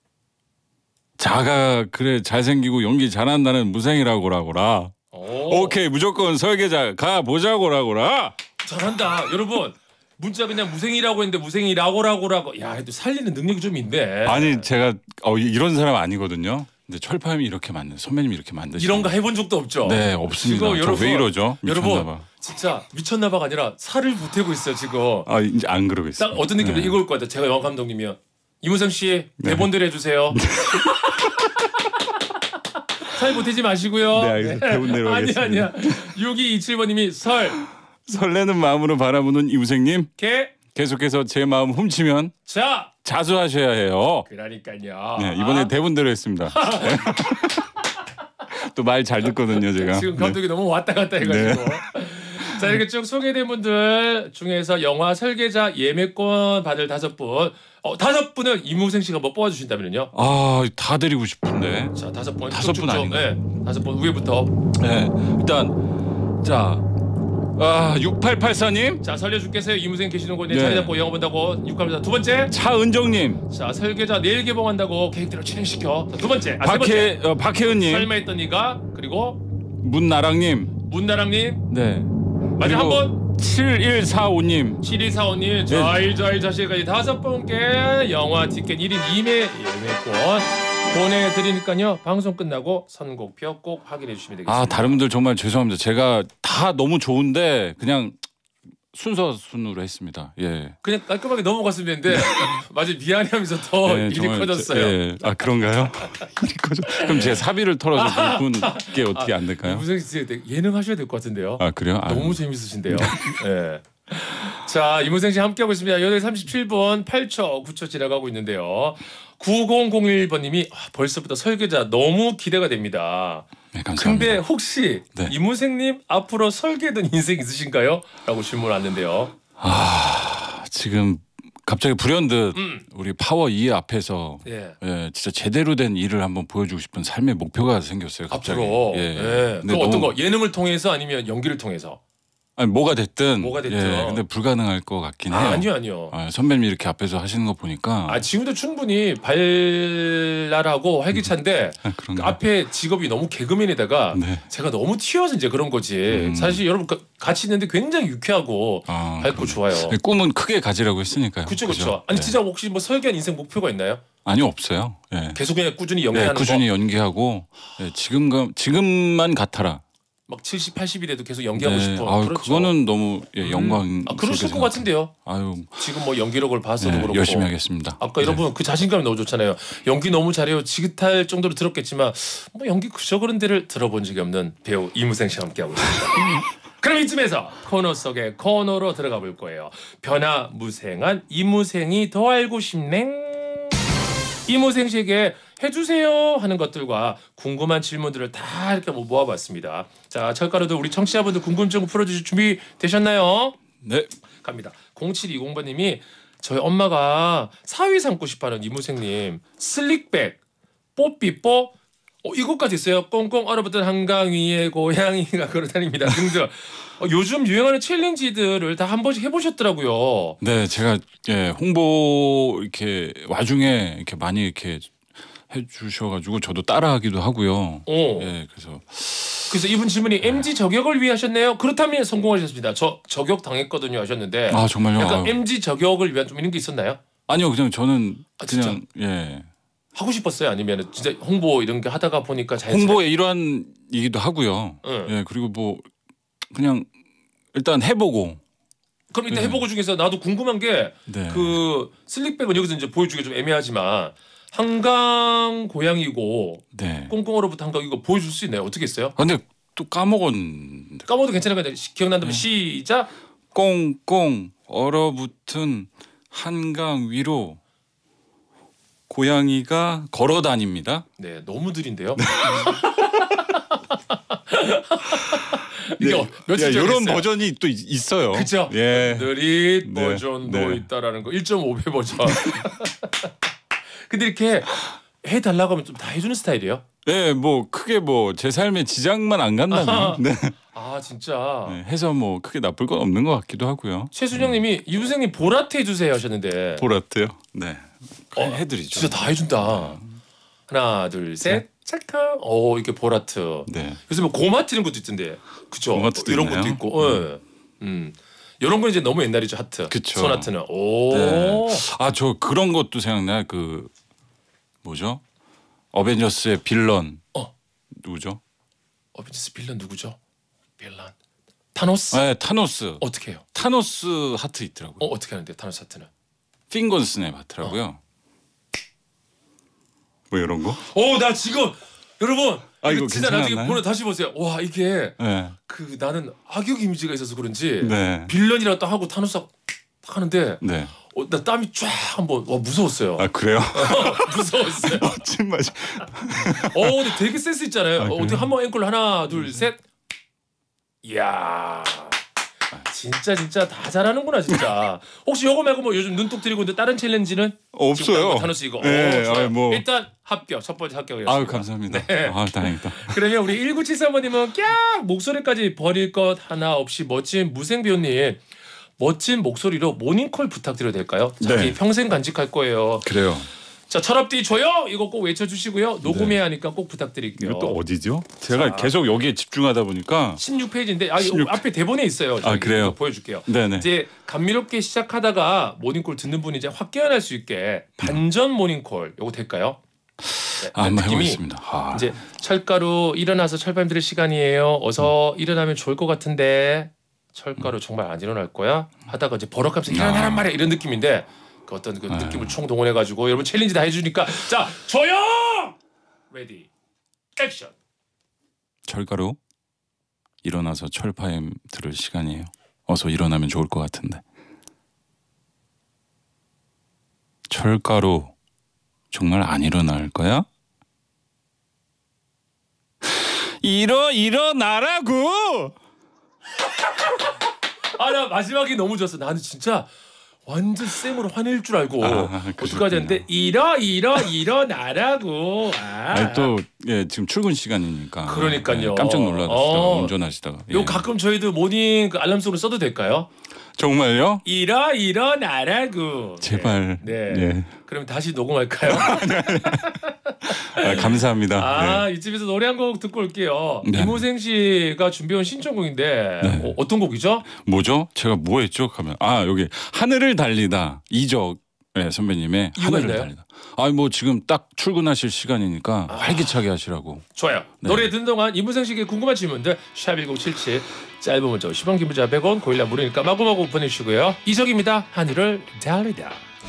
Speaker 3: 자가 그래 잘생기고 연기 잘한다는 무생이라고라고라.
Speaker 2: 오.
Speaker 3: 오케이 무조건 설계자 가 보자고라고라.
Speaker 2: 잘한다 여러분. 문자 그냥 무생이라고 했는데 무생이라고라고라고. 야, 또 살리는 능력이 좀 있네.
Speaker 3: 아니 제가 어, 이런 사람 아니거든요. 근데 철파임이 이렇게 만든 선배님이 이렇게 만드시.
Speaker 2: 이런 거 해본 적도 없죠.
Speaker 3: 네 없습니다.
Speaker 2: 지금
Speaker 3: 저
Speaker 2: 여러분,
Speaker 3: 왜 이러죠? 미쳤나봐.
Speaker 2: 여러분 진짜 미쳤나봐가 아니라 살을 보태고 있어요 지금.
Speaker 3: 아 이제 안 그러고 있어요.
Speaker 2: 딱 어떤 느낌인지
Speaker 3: 네.
Speaker 2: 이거 올 것 같아요. 제가 영화 감독님이요. 이무성 씨 대본대로 해주세요. 살 보태지 마시고요.
Speaker 3: 네, 알겠습니다. 대본대로
Speaker 2: 아니
Speaker 3: 하겠습니다.
Speaker 2: 아니야. 육이이칠번님이 설.
Speaker 3: 설레는 마음으로 바라보는 이우생님
Speaker 2: 개.
Speaker 3: 계속해서 제 마음 훔치면
Speaker 2: 자.
Speaker 3: 자수하셔야 해요.
Speaker 2: 그러니까요.
Speaker 3: 네, 이번에
Speaker 2: 아.
Speaker 3: 대본대로 했습니다. 또 말 잘 듣거든요, 제가.
Speaker 2: 지금 감독이 너무 왔다 갔다 해가지고. 자 이렇게 쭉 소개된 분들 중에서 영화 설계자 예매권 받을 다섯 분, 어, 다섯 분을 이무생 씨가 뭐 뽑아주신다면요?
Speaker 3: 아, 다 드리고 싶은데.
Speaker 2: 자 다섯 분,
Speaker 3: 다섯 분 아닌가?
Speaker 2: 네, 다섯 분 위에부터.
Speaker 3: 네, 일단 자, 아 육팔팔사님,
Speaker 2: 자 살려줄게세요. 이무생 계시는 곳에
Speaker 3: 네.
Speaker 2: 자리 잡고 영화 본다고 육감사 두 번째.
Speaker 3: 차은정님,
Speaker 2: 자 설계자 내일 개봉한다고 계획대로 진행시켜. 자, 두 번째. 아, 세 번째.
Speaker 3: 박혜 어, 박혜은님,
Speaker 2: 설마 했던 니가 그리고
Speaker 3: 문나랑님,
Speaker 2: 문나랑님
Speaker 3: 네,
Speaker 2: 마지막 한
Speaker 3: 그리고
Speaker 2: 번.
Speaker 3: 칠일사오님,
Speaker 2: 칠이사오님 자이 자이 자식까지 다섯 분께 영화 티켓 일 인 이 매 예매권 보내드리니까요. 방송 끝나고 선곡표 꼭 확인해 주시면 되겠습니다.
Speaker 3: 아 다른 분들 정말 죄송합니다. 제가 다 너무 좋은데 그냥 순서 순으로 했습니다. 예.
Speaker 2: 그냥 깔끔하게 넘어갔으면 되는데 맞아 미안해하면서 더
Speaker 3: 예,
Speaker 2: 일이
Speaker 3: 정말
Speaker 2: 커졌어요.
Speaker 3: 저- 예. 아 그런가요? 일이 커져. 그럼 제가 사비를 털어서 그분께 어떻게 안 될까요?
Speaker 2: 무슨 씨 예능 하셔야 될 것 같은데요.
Speaker 3: 아 그래요? 아,
Speaker 2: 너무 재밌으신데요. 예. 자 이문생 씨 함께하고 있습니다. 여덟 시 삼십칠 분 팔 초 구 초 지나가고 있는데요. 구공공일번님이 아, 벌써부터 설계자 너무 기대가 됩니다.
Speaker 3: 네, 감사합니다.
Speaker 2: 근데 혹시
Speaker 3: 네.
Speaker 2: 이문생님 앞으로 설계된 인생 있으신가요? 라고 질문 왔는데요.
Speaker 3: 아 지금 갑자기 불현듯
Speaker 2: 음.
Speaker 3: 우리 파워 이 앞에서
Speaker 2: 예.
Speaker 3: 예, 진짜 제대로 된 일을 한번 보여주고 싶은 삶의 목표가 생겼어요. 갑자기.
Speaker 2: 앞으로
Speaker 3: 예.
Speaker 2: 예.
Speaker 3: 근데
Speaker 2: 그 어떤
Speaker 3: 너무-
Speaker 2: 거 예능을 통해서 아니면 연기를 통해서?
Speaker 3: 아니 뭐가 됐든
Speaker 2: 뭐가 됐든.
Speaker 3: 예, 근데 불가능할 것 같긴 해요.
Speaker 2: 아, 아니요 아니요.
Speaker 3: 아, 선배님이 이렇게 앞에서 하시는 거 보니까
Speaker 2: 아 지금도 충분히 발랄하고 활기찬데
Speaker 3: 아, 그런가?
Speaker 2: 그 앞에 직업이 너무 개그맨에다가
Speaker 3: 네.
Speaker 2: 제가 너무 튀어서 이제 그런 거지.
Speaker 3: 음.
Speaker 2: 사실 여러분 가- 같이 있는데 굉장히 유쾌하고
Speaker 3: 아,
Speaker 2: 밝고
Speaker 3: 그럼-
Speaker 2: 좋아요.
Speaker 3: 꿈은 크게 가지라고 했으니까요.
Speaker 2: 그렇죠
Speaker 3: 그죠?
Speaker 2: 그렇죠. 아니
Speaker 3: 네.
Speaker 2: 진짜 혹시 뭐 설계한 인생 목표가 있나요?
Speaker 3: 아니 없어요. 예.
Speaker 2: 계속 그냥 꾸준히
Speaker 3: 네,
Speaker 2: 연기하는
Speaker 3: 꾸준히
Speaker 2: 거.
Speaker 3: 연기하고 예, 지금 지금만 같아라.
Speaker 2: 막 칠십, 팔십이 돼도 계속 연기하고
Speaker 3: 네.
Speaker 2: 싶어.
Speaker 3: 아유,
Speaker 2: 그렇죠.
Speaker 3: 그거는 너무 예, 영광.
Speaker 2: 음. 아, 그러실 것 같은데요.
Speaker 3: 아유,
Speaker 2: 지금 뭐 연기력을 봐서도
Speaker 3: 네,
Speaker 2: 그렇고
Speaker 3: 열심히 하겠습니다.
Speaker 2: 아까 여러분 그 자신감이 너무 좋잖아요. 연기 너무 잘해요. 지긋할 정도로 들었겠지만 뭐 연기 그저 그런 데를 들어본 적이 없는 배우 이무생 씨와 함께하고 있습니다. 그럼 이쯤에서 코너 속의 코너로 들어가 볼 거예요. 변화무생한 이무생이 더 알고 싶네. 이무생 씨에게 해주세요 하는 것들과 궁금한 질문들을 다 이렇게 뭐 모아봤습니다. 자, 철가루도 우리 청취자분들 궁금증 풀어주실 준비 되셨나요?
Speaker 3: 네.
Speaker 2: 갑니다. 공칠이공 번님이 저희 엄마가 사위 삼고 싶어하는 이무생님 슬릭백 뽀삐뽀 어, 이것까지 있어요. 꽁꽁 얼어붙은 한강 위에 고양이가 걸어다닙니다 등등. 어, 요즘 유행하는 챌린지들을 다 한 번씩 해보셨더라고요.
Speaker 3: 네, 제가 예, 홍보 이렇게 와중에 이렇게 많이 이렇게 해주셔가지고 저도 따라하기도 하고요.
Speaker 2: 어.
Speaker 3: 예, 그래서
Speaker 2: 그래서 이분 질문이 엠지 저격을 위해 하셨네요. 그렇다면 성공하셨습니다. 저 저격 당했거든요 하셨는데.
Speaker 3: 아 정말요?
Speaker 2: 약간
Speaker 3: 아유.
Speaker 2: 엠지 저격을 위한 좀 이런 게 있었나요?
Speaker 3: 아니요, 그냥 저는
Speaker 2: 아, 진짜?
Speaker 3: 그냥 예.
Speaker 2: 하고 싶었어요? 아니면 진짜 홍보 이런 게 하다가 보니까 자연스럽게
Speaker 3: 홍보의 일환이기도 하고요.
Speaker 2: 응.
Speaker 3: 예, 그리고 뭐 그냥 일단 해보고.
Speaker 2: 그럼 이따
Speaker 3: 네.
Speaker 2: 해보고 중에서 나도 궁금한 게
Speaker 3: 네.
Speaker 2: 그 슬릭백은 여기서 이제 보여주기 좀 애매하지만 한강 고양이고
Speaker 3: 네.
Speaker 2: 꽁꽁 얼어붙은 한강 이거 보여줄 수 있나요? 어떻게 했어요?
Speaker 3: 아, 근데 또 까먹었는데.
Speaker 2: 까먹어도 괜찮은 건데 기억난다면
Speaker 3: 네.
Speaker 2: 시작.
Speaker 3: 꽁꽁 얼어붙은 한강 위로 고양이가 걸어 다닙니다.
Speaker 2: 네, 너무 느린데요. 이게 어, 며칠 전에
Speaker 3: 이런
Speaker 2: 했어요.
Speaker 3: 버전이 또 있- 있어요.
Speaker 2: 그죠?
Speaker 3: 예.
Speaker 2: 느릿
Speaker 3: 네.
Speaker 2: 버전도
Speaker 3: 네.
Speaker 2: 있다라는 거 일 점 오 배 버전. 근데 이렇게 해달라고 하면 좀 다 해주는 스타일이에요?
Speaker 3: 네, 뭐 크게 뭐 제 삶에 지장만 안 간다면 네.
Speaker 2: 아 진짜.
Speaker 3: 네, 해서 뭐 크게 나쁠 건 없는 것 같기도 하고요.
Speaker 2: 최순영님이 이부생님 보라트 해주세요 하셨는데
Speaker 3: 보라트요? 네.
Speaker 2: 어,
Speaker 3: 해드리죠.
Speaker 2: 진짜 다 해준다. 하나 둘 셋 찰칵. 어 이게 보라트.
Speaker 3: 네.
Speaker 2: 요새 뭐 고마트 이런 것도 있던데. 그죠?
Speaker 3: 고마트도
Speaker 2: 이런
Speaker 3: 있나요?
Speaker 2: 것도 있고. 예. 음. 이런 건 이제 너무 옛날이죠 하트.
Speaker 3: 그쵸.
Speaker 2: 소나트는. 오.
Speaker 3: 네. 아, 저 그런 것도 생각나요. 그 뭐죠? 어벤져스의 빌런.
Speaker 2: 어.
Speaker 3: 누구죠?
Speaker 2: 어벤져스 빌런 누구죠? 빌런. 타노스.
Speaker 3: 네, 타노스.
Speaker 2: 어떻게 해요?
Speaker 3: 타노스 하트 있더라고요.
Speaker 2: 어 어떻게 하는데 타노스 하트는?
Speaker 3: 핑거스냅 하트라고요. 뭐 이런 거?
Speaker 2: 오 나 지금 여러분
Speaker 3: 아,
Speaker 2: 이거
Speaker 3: 이거
Speaker 2: 진짜 나중에
Speaker 3: 괜찮았나요?
Speaker 2: 보내 다시 보세요. 와 이게
Speaker 3: 네.
Speaker 2: 그 나는 악역 이미지가 있어서 그런지
Speaker 3: 네.
Speaker 2: 빌런이라고 딱 하고 타노스 딱 하는데
Speaker 3: 네.
Speaker 2: 어, 나 땀이 쫙 한번 와 무서웠어요.
Speaker 3: 아, 그래요?
Speaker 2: 무서웠어요.
Speaker 3: 멋진 맛이.
Speaker 2: 어 근데 되게 센스 있잖아요.
Speaker 3: 아,
Speaker 2: 어, 어떻게 한번 앵콜 하나 둘 셋. 이야 진짜 진짜 다 잘하는구나 진짜. 혹시 요거 말고 뭐 요즘 눈독 들이고 있는데 다른 챌린지는
Speaker 3: 없어요.
Speaker 2: 타노스 이거.
Speaker 3: 네,
Speaker 2: 오, 좋아요.
Speaker 3: 아이, 뭐.
Speaker 2: 일단 합격 첫 번째 합격이었습니다.
Speaker 3: 아유, 감사합니다.
Speaker 2: 네.
Speaker 3: 아, 다행이다.
Speaker 2: 그러면 우리 일구칠삼 번님은 깍 목소리까지 버릴 것 하나 없이 멋진 무생 배우님 멋진 목소리로 모닝콜 부탁드려도 될까요? 자기
Speaker 3: 네.
Speaker 2: 평생 간직할 거예요.
Speaker 3: 그래요.
Speaker 2: 자 철업디 조용 이거 꼭 외쳐주시고요. 녹음해야 하니까 꼭 부탁드릴게요.
Speaker 3: 이거 또 어디죠? 제가
Speaker 2: 자.
Speaker 3: 계속 여기에 집중하다 보니까.
Speaker 2: 십육 페이지인데 아, 이거
Speaker 3: 십육.
Speaker 2: 앞에 대본에 있어요.
Speaker 3: 아, 그래요?
Speaker 2: 이거 보여줄게요.
Speaker 3: 네네.
Speaker 2: 이제 감미롭게 시작하다가 모닝콜 듣는 분이 이제 확 깨어날 수 있게 반전 모닝콜 요거 될까요? 네,
Speaker 3: 아, 한번
Speaker 2: 느낌이
Speaker 3: 해보겠습니다. 아.
Speaker 2: 이제 철가루 일어나서 철밤 들을 시간이에요. 어서
Speaker 3: 음.
Speaker 2: 일어나면 좋을 것 같은데 철가루 정말 안 일어날 거야? 하다가 이제 버럭하면서 일어나란 말이야 이런 느낌인데 그 어떤 그
Speaker 3: 아.
Speaker 2: 느낌을 총동원해 가지고 여러분 챌린지 다 해주니까 자 조용 레디 액션.
Speaker 3: 철가루 일어나서 철파엠 들을 시간이에요. 어서 일어나면 좋을 것 같은데. 철가루 정말 안 일어날 거야? 일어 일어나라고.
Speaker 2: 아 나 마지막이 너무 좋았어. 나는 진짜 완전 쌩으로 화낼 줄 알고
Speaker 3: 아,
Speaker 2: 어떡하지
Speaker 3: 그러셨군요.
Speaker 2: 했는데 일어 일어 일어나라고. 아.
Speaker 3: 아니, 또 예, 지금 출근 시간이니까.
Speaker 2: 그러니까요.
Speaker 3: 예, 깜짝 놀라시다가
Speaker 2: 어.
Speaker 3: 운전하시다가.
Speaker 2: 요
Speaker 3: 예.
Speaker 2: 가끔 저희도 모닝 그 알람송으로 써도 될까요?
Speaker 3: 정말요?
Speaker 2: 일어 일어나라고.
Speaker 3: 제발.
Speaker 2: 네.
Speaker 3: 예.
Speaker 2: 그럼 다시 녹음할까요?
Speaker 3: 아, 감사합니다.
Speaker 2: 아
Speaker 3: 네.
Speaker 2: 이쯤에서 노래 한 곡 듣고 올게요.
Speaker 3: 네.
Speaker 2: 이모생 씨가 준비한 신청곡인데
Speaker 3: 네.
Speaker 2: 어, 어떤 곡이죠?
Speaker 3: 뭐죠? 제가 뭐 했죠? 하면 아, 여기 하늘을 달리다 이적 네, 선배님의
Speaker 2: 이유가
Speaker 3: 하늘을
Speaker 2: 있나요?
Speaker 3: 달리다. 아니 뭐 지금 딱 출근하실 시간이니까 아. 활기차게 하시라고.
Speaker 2: 좋아요.
Speaker 3: 네.
Speaker 2: 노래 듣는 동안 이무생 씨에게 궁금한 질문들 샵 일공칠칠 짧은 문자 오십 원 긴 문자 백 원 고일라 무료니까 마구마구 보내주시고요. 이적입니다. 하늘을 달리다.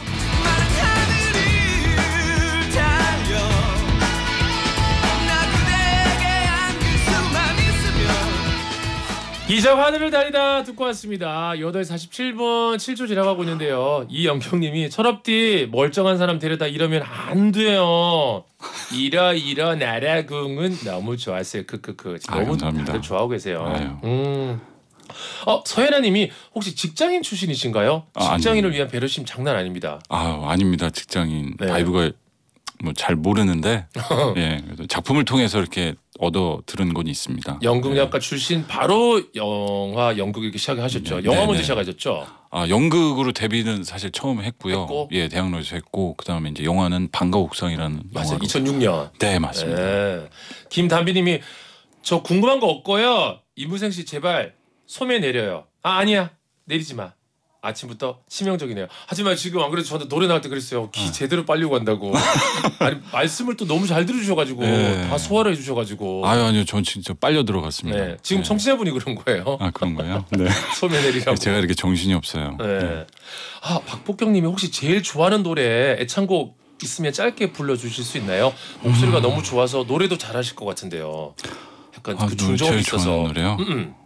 Speaker 2: 이적 하늘을 달리다 듣고 왔습니다. 여덟 시 사십칠 분 칠 초 지나가고 있는데요. 이영경님이 철업디 멀쩡한 사람 데려다 이러면 안 돼요. 이러 이러 나라궁은 너무 좋았어요. 크크크.
Speaker 3: 아,
Speaker 2: 너무
Speaker 3: 감사합니다.
Speaker 2: 다들 좋아하고 계세요.
Speaker 3: 아유.
Speaker 2: 음. 어 서혜라님이 혹시 직장인 출신이신가요?
Speaker 3: 아,
Speaker 2: 직장인을
Speaker 3: 아니.
Speaker 2: 위한 배려심 장난 아닙니다.
Speaker 3: 아 아닙니다. 직장인
Speaker 2: 네.
Speaker 3: 바이브가 뭐 잘 모르는데 예, 그래도 작품을 통해서 이렇게 얻어 들은 건 있습니다.
Speaker 2: 연극영화과 출신 바로 영화 연극 이렇게 시작하셨죠.
Speaker 3: 네,
Speaker 2: 영화
Speaker 3: 네,
Speaker 2: 먼저
Speaker 3: 네.
Speaker 2: 시작하셨죠.
Speaker 3: 아 연극으로 데뷔는 사실 처음 했고요.
Speaker 2: 했고?
Speaker 3: 예, 대학로에서 했고 그다음에 이제 영화는 방과 옥상이라는
Speaker 2: 맞아요.
Speaker 3: 영화로.
Speaker 2: 이천육 년.
Speaker 3: 네 맞습니다.
Speaker 2: 네. 김담비님이 저 궁금한 거 없고요. 이무생 씨 제발 소매 내려요. 아 아니야 내리지 마. 아침부터 치명적이네요. 하지만 지금 안 그래도 저한테 노래 나올 때 그랬어요. 기 제대로 빨리고 간다고. 아니 말씀을 또 너무 잘 들어주셔가지고
Speaker 3: 네.
Speaker 2: 다 소화를 해주셔가지고.
Speaker 3: 아유 아니요 전 진짜 빨려 들어갔습니다.
Speaker 2: 네. 지금
Speaker 3: 네.
Speaker 2: 청취자분이 그런 거예요.
Speaker 3: 아 그런 거예요? 네.
Speaker 2: 소매 내리라고.
Speaker 3: 제가 이렇게 정신이 없어요.
Speaker 2: 네.
Speaker 3: 네.
Speaker 2: 아 박복경님이 혹시 제일 좋아하는 노래 애창곡 있으면 짧게 불러주실 수 있나요? 목소리가
Speaker 3: 음.
Speaker 2: 너무 좋아서 노래도 잘하실 것 같은데요. 약간
Speaker 3: 아,
Speaker 2: 그
Speaker 3: 노래
Speaker 2: 중저음이
Speaker 3: 제일
Speaker 2: 있어서.
Speaker 3: 좋아하는 노래요?
Speaker 2: 음, 음.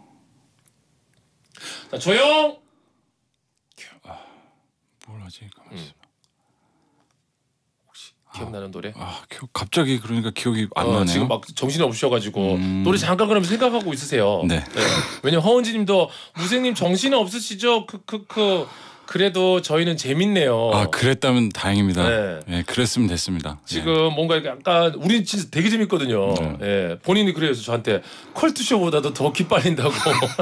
Speaker 2: 자 조용.
Speaker 3: 뭘 하지? 가만 있어.
Speaker 2: 혹시 기억나는 노래?
Speaker 3: 아 기억, 갑자기 그러니까 기억이 안
Speaker 2: 어,
Speaker 3: 나네요.
Speaker 2: 지금 막 정신이 없으셔가지고
Speaker 3: 음.
Speaker 2: 노래 잠깐 그러면 생각하고 있으세요.
Speaker 3: 네.
Speaker 2: 왜냐면 허은지님도 무생님 정신이 없으시죠? 크크크. 그래도 저희는 재밌네요.
Speaker 3: 아 그랬다면 다행입니다.
Speaker 2: 네.
Speaker 3: 네, 그랬으면 됐습니다.
Speaker 2: 지금 뭔가 이렇게 약간 우리 진짜 되게 재밌거든요.
Speaker 3: 네.
Speaker 2: 예, 본인이 그래서 저한테 컬투쇼보다도 더 기빨린다고.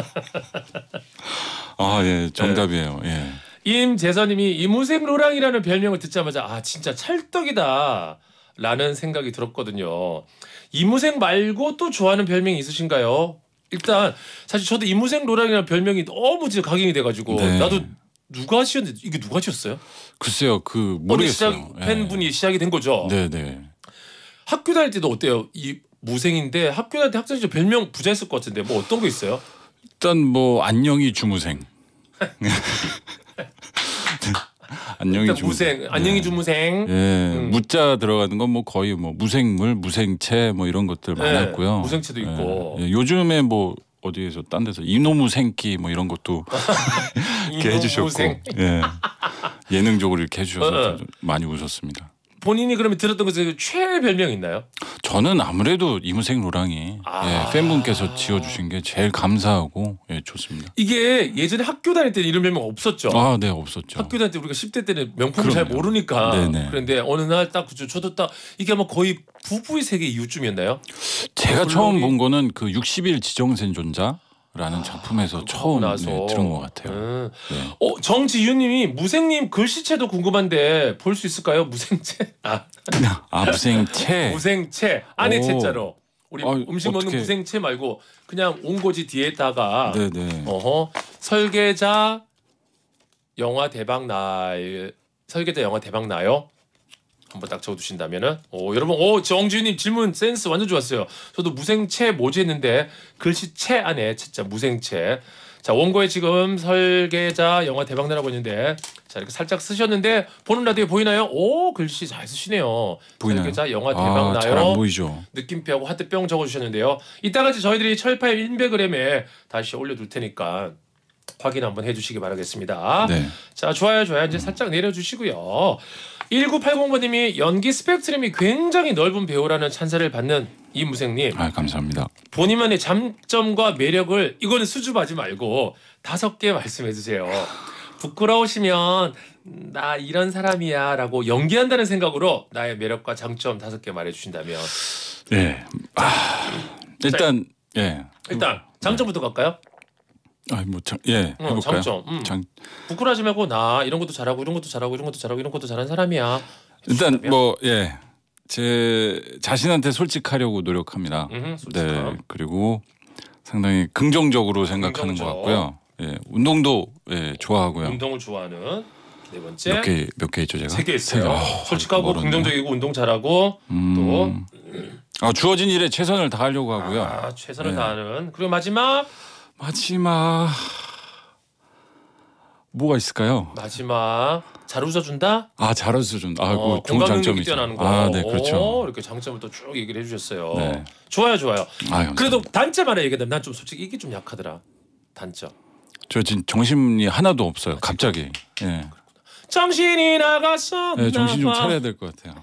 Speaker 3: 아 예 정답이에요. 예.
Speaker 2: 임재선님이 이무생 로랑이라는 별명을 듣자마자 아 진짜 찰떡이다 라는 생각이 들었거든요. 이무생 말고 또 좋아하는 별명이 있으신가요? 일단 사실 저도 이무생 로랑이라는 별명이 너무 진짜 각인이 돼가지고
Speaker 3: 네.
Speaker 2: 나도 누가 지었는데 이게 누가 지었어요?
Speaker 3: 글쎄요 그
Speaker 2: 어느
Speaker 3: 모르겠어요.
Speaker 2: 시작 팬분이 시작이 된 거죠.
Speaker 3: 네네.
Speaker 2: 학교 다닐 때도 어때요? 이 무생인데 학교 다닐 때 학생 시절 별명 부자였을 것 같은데 뭐 어떤 거 있어요?
Speaker 3: 일단 뭐 안녕히 주무생. 안녕히
Speaker 2: 일단
Speaker 3: 주무생.
Speaker 2: 무생, 안녕히 주무생.
Speaker 3: 예,
Speaker 2: 음.
Speaker 3: 무자 들어가는 건 뭐 거의 뭐 무생물, 무생채 뭐 이런 것들
Speaker 2: 네,
Speaker 3: 많았고요.
Speaker 2: 무생채도 있고.
Speaker 3: 예, 예, 요즘에 뭐 어디에서 딴 데서 이노무생기 뭐 이런 것도 이렇게 해주셨고,
Speaker 2: 이노무생.
Speaker 3: 예, 예능적으로 이렇게 해주셔서
Speaker 2: 어, 어.
Speaker 3: 좀 많이 웃었습니다.
Speaker 2: 본인이 그러면 들었던 것에 최애 별명 있나요?
Speaker 3: 저는 아무래도 이무생 로랑이
Speaker 2: 아.
Speaker 3: 예, 팬분께서 지어주신 게 제일 감사하고 예, 좋습니다.
Speaker 2: 이게 예전에 학교 다닐 때는 이런 별명 없었죠.
Speaker 3: 아, 네 없었죠.
Speaker 2: 학교 다닐 때 우리가 십 대 때는 명품을 잘
Speaker 3: 그럼요.
Speaker 2: 모르니까.
Speaker 3: 네네.
Speaker 2: 그런데 어느 날 딱 저도 딱 이게 아마 거의 부부의 세계 이후쯤이었나요?
Speaker 3: 제가
Speaker 2: 물론이-
Speaker 3: 처음 본 거는 그 육십 일 지정생존자라는 작품에서 처음
Speaker 2: 나서
Speaker 3: 네, 들은 것 같아요.
Speaker 2: 음.
Speaker 3: 네.
Speaker 2: 어 정지윤님이 무생님 글씨체도 궁금한데 볼 수 있을까요? 무생체. 아
Speaker 3: 아 무생채.
Speaker 2: 무생채 안에
Speaker 3: 오.
Speaker 2: 채자로 우리
Speaker 3: 아,
Speaker 2: 음식 먹는
Speaker 3: 어떻게-
Speaker 2: 무생채 말고 그냥 온고지 뒤에다가
Speaker 3: 네네.
Speaker 2: 어허 설계자 영화 대박 날 설계자 영화 대박 나요? 한번 딱 적어두신다면은 오 여러분 오 정지윤님 질문 센스 완전 좋았어요. 저도 무생채 뭐지 했는데 글씨채 안에 진짜 무생채. 자 원고에 지금 설계자 영화 대박 나라고 있는데 자 이렇게 살짝 쓰셨는데 보는 라디오에 보이나요? 오 글씨 잘 쓰시네요.
Speaker 3: 보이나요?
Speaker 2: 설계자 영화 대박
Speaker 3: 아, 잘 안
Speaker 2: 나요.
Speaker 3: 보이죠.
Speaker 2: 느낌표하고 하트병 적어주셨는데요. 이따가 이제 저희들이 철파임 백 그램에 다시 올려둘 테니까 확인 한번 해주시기 바라겠습니다.
Speaker 3: 네.
Speaker 2: 자 좋아요 좋아요 이제 살짝 내려주시고요. 일구팔공 번님이 연기 스펙트럼이 굉장히 넓은 배우라는 찬사를 받는 이무생님
Speaker 3: 아 감사합니다.
Speaker 2: 본인만의 장점과 매력을 이거는 수줍하지 말고 다섯 개 말씀해 주세요. 부끄러우시면 나 이런 사람이야 라고 연기한다는 생각으로 나의 매력과 장점 다섯 개 말해 주신다면
Speaker 3: 네. 아, 일단 예.
Speaker 2: 일단 장점부터 갈까요?
Speaker 3: 아뭐예
Speaker 2: 어,
Speaker 3: 해볼까요?
Speaker 2: 장점. 음.
Speaker 3: 장,
Speaker 2: 부끄러워하지 말고 나 이런 것도 잘하고 이런 것도 잘하고 이런 것도 잘하고 이런 것도 잘하는 사람이야.
Speaker 3: 일단
Speaker 2: 해주신다면?
Speaker 3: 뭐 예. 제 자신한테 솔직하려고 노력합니다.
Speaker 2: 음흠, 솔직함.
Speaker 3: 네. 그리고 상당히 긍정적으로 생각하는
Speaker 2: 긍정적.
Speaker 3: 것 같고요. 예. 운동도 예, 좋아하고요.
Speaker 2: 운동을 좋아하는 네 번째
Speaker 3: 몇 개 몇 개 있죠 제가?
Speaker 2: 세 개 있어요.
Speaker 3: 세 개. 어,
Speaker 2: 솔직하고
Speaker 3: 멀었네.
Speaker 2: 긍정적이고 운동 잘하고
Speaker 3: 음.
Speaker 2: 또
Speaker 3: 아, 주어진 일에 최선을 다하려고 하고요.
Speaker 2: 아, 최선을
Speaker 3: 네.
Speaker 2: 다하는. 그리고 마지막
Speaker 3: 마지막 뭐가 있을까요?
Speaker 2: 마지막 잘 웃어준다.
Speaker 3: 아, 잘 웃어준다. 아,
Speaker 2: 어,
Speaker 3: 그 좋은
Speaker 2: 공감
Speaker 3: 장점이
Speaker 2: 능력이 뛰어나는 거.
Speaker 3: 아, 네, 그렇죠.
Speaker 2: 오, 이렇게 장점을 또 쭉 얘기를 해주셨어요.
Speaker 3: 네.
Speaker 2: 좋아요, 좋아요.
Speaker 3: 아, 감사합니다.
Speaker 2: 그래도 단점 하나 얘기하면 난 좀 솔직히 이게 좀 약하더라. 단점.
Speaker 3: 저 지금 정신이 하나도 없어요. 갑자기. 예.
Speaker 2: 정신이 나갔어.
Speaker 3: 네, 정신 좀
Speaker 2: 나가.
Speaker 3: 차려야 될 것 같아요.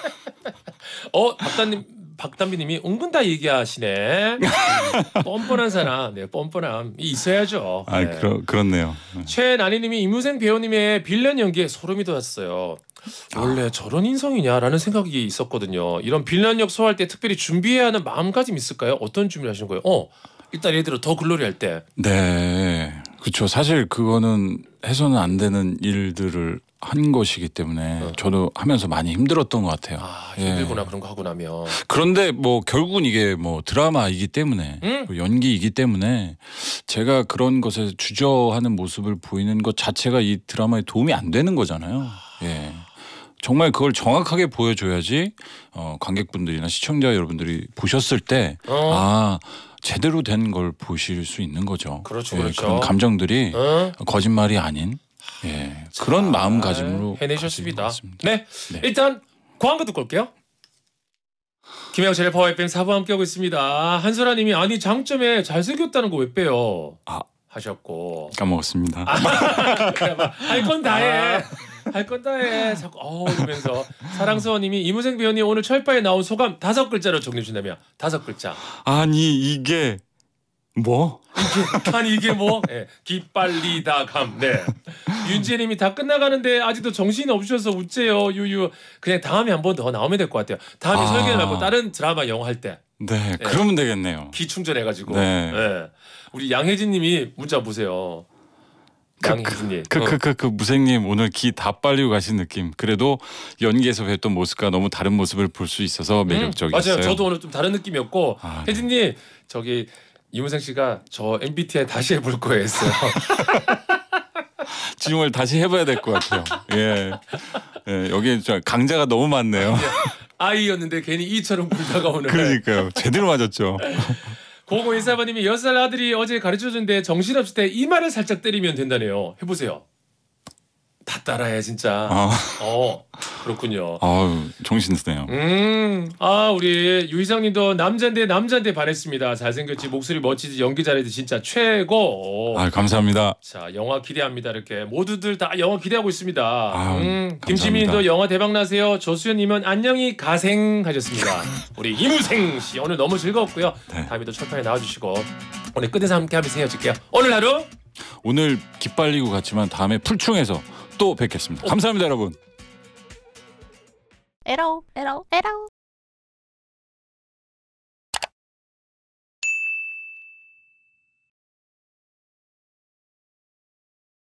Speaker 2: 어, 박단님, 박단비님이 은근 다 얘기하시네. 뻔뻔한 사람, 네, 뻔뻔함이 있어야죠.
Speaker 3: 아,
Speaker 2: 네.
Speaker 3: 그러, 그렇네요.
Speaker 2: 최나니님이 이무생 배우님의 빌런 연기에 소름이 돋았어요. 원래 저런 인성이냐라는 생각이 있었거든요. 이런 빌런 역 소화할 때 특별히 준비해야 하는 마음가짐 있을까요? 어떤 준비를 하시는 거예요? 어, 일단 예를 들어 더 글로리 할 때.
Speaker 3: 네, 그렇죠. 사실 그거는 해서는 안 되는 일들을 한 것이기 때문에
Speaker 2: 어.
Speaker 3: 저도 하면서 많이 힘들었던 것 같아요.
Speaker 2: 아,
Speaker 3: 예.
Speaker 2: 힘들구나 그런 거 하고 나면.
Speaker 3: 그런데 뭐 결국은 이게 뭐 드라마이기 때문에
Speaker 2: 응?
Speaker 3: 뭐 연기이기 때문에 제가 그런 것에 주저하는 모습을 보이는 것 자체가 이 드라마에 도움이 안 되는 거잖아요. 예. 정말 그걸 정확하게 보여줘야지 어, 관객분들이나 시청자 여러분들이 보셨을 때
Speaker 2: 어.
Speaker 3: 아, 제대로 된 걸 보실 수 있는 거죠.
Speaker 2: 그렇죠,
Speaker 3: 예,
Speaker 2: 그렇죠.
Speaker 3: 그런 감정들이
Speaker 2: 어?
Speaker 3: 거짓말이 아닌 예, 그런 마음가짐으로
Speaker 2: 해내셨습니다.
Speaker 3: 가지고 있습니다.
Speaker 2: 네.
Speaker 3: 네.
Speaker 2: 일단 광고 듣고 올게요. 김영철의 파워 에프엠 사 부 함께하고 있습니다. 한설아님이 아니 장점에 잘생겼다는 거 왜 빼요?
Speaker 3: 아,
Speaker 2: 하셨고
Speaker 3: 까먹었습니다.
Speaker 2: 할 건 다 해. 할 건 다 해. 자꾸 어 이러면서 사랑스원님이 이무생 배우님 오늘 철파에 나온 소감 다섯 글자로 정리해 준다며. 다섯 글자.
Speaker 3: 아니 이게 뭐?
Speaker 2: 이게 아니 이게 뭐? 네. 기빨리다 감. 네. 윤지혜님이 다 끝나가는데 아직도 정신이 없으셔서 웃재요. 유유. 그냥 다음에 한 번 더 나오면 될 것 같아요. 다음에
Speaker 3: 아.
Speaker 2: 설계 말고 다른 드라마 영화 할 때.
Speaker 3: 네, 그러면 되겠네요.
Speaker 2: 기 충전해가지고.
Speaker 3: 네.
Speaker 2: 네. 우리 양혜진님이 문자 보세요. 양혜진님.
Speaker 3: 그 그 그 그 무생님 오늘 기 다 빨리고 가신 느낌. 그래도 연기에서 뵀던 모습과 너무 다른 모습을 볼 수 있어서 매력적이었어요.
Speaker 2: 맞아요. 저도 오늘 좀 다른 느낌이었고
Speaker 3: 아, 네.
Speaker 2: 혜진님 저기 이무생 씨가 저 엠비티아이 다시 해볼 거예요 했어요.
Speaker 3: 지금을 다시 해봐야 될 것 같아요. 예, 예 여기 저 강자가 너무 많네요.
Speaker 2: 아이였는데 괜히 이처럼 굴다가 오늘.
Speaker 3: 그러니까요. 제대로 맞았죠.
Speaker 2: 공오일사번님이 여섯 살 아들이 어제 가르쳐준데 정신없을 때 이마를 살짝 때리면 된다네요. 해보세요. 다 따라해 진짜.
Speaker 3: 아,
Speaker 2: 어 그렇군요.
Speaker 3: 아유 정신 드네요.
Speaker 2: 음, 아 우리 유희성님도 남잔데 남잔데 반했습니다. 잘생겼지, 목소리 멋지지, 연기 잘해지 진짜 최고.
Speaker 3: 아 감사합니다.
Speaker 2: 자 영화 기대합니다. 이렇게 모두들 다 영화 기대하고 있습니다.
Speaker 3: 아유,
Speaker 2: 음,
Speaker 3: 감사합니다.
Speaker 2: 김지민도 영화 대박 나세요. 조수연님은 안녕히 가생하셨습니다. 우리 이무생 씨 오늘 너무 즐거웠고요.
Speaker 3: 네.
Speaker 2: 다음에도 철판에 나와주시고 오늘 끝에서 함께하면서 헤어질게요. 오늘 하루
Speaker 3: 오늘 기빨리고 갔지만 다음에 풀충해서 또 뵙겠습니다. 감사합니다, 여러분.
Speaker 4: 에러 에러 에러